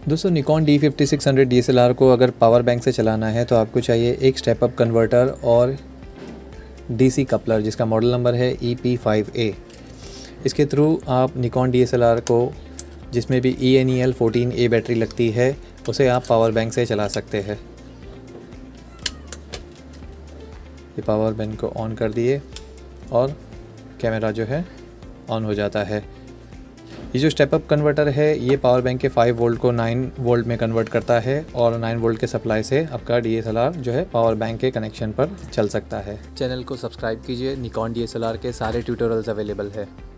दोस्तों Nikon D5600 DSLR को अगर पावर बैंक से चलाना है तो आपको चाहिए एक स्टेप अप कन्वर्टर और DC कपलर जिसका मॉडल नंबर है EP5A। इसके थ्रू आप निकॉन DSLR को जिसमें भी ENEL14A बैटरी लगती है उसे आप पावर बैंक से चला सकते हैं। ये पावर बैंक को ऑन कर दिए और कैमरा जो है ऑन हो जाता है। ये जो स्टेप अप कन्वर्टर है ये पावर बैंक के 5 वोल्ट को 9 वोल्ट में कन्वर्ट करता है और 9 वोल्ट के सप्लाई से आपका DSLR जो है पावर बैंक के कनेक्शन पर चल सकता है। चैनल को सब्सक्राइब कीजिए, निकॉन DSLR के सारे ट्यूटोरियल्स अवेलेबल है।